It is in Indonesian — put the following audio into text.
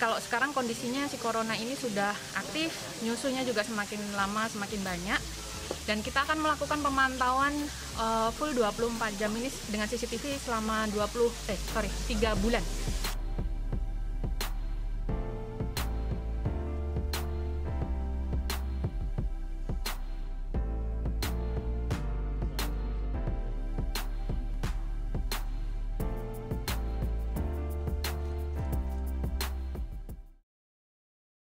kalau sekarang kondisinya si corona ini sudah aktif, nyusunya juga semakin lama semakin banyak, dan kita akan melakukan pemantauan full 24 jam ini dengan CCTV selama 3 bulan.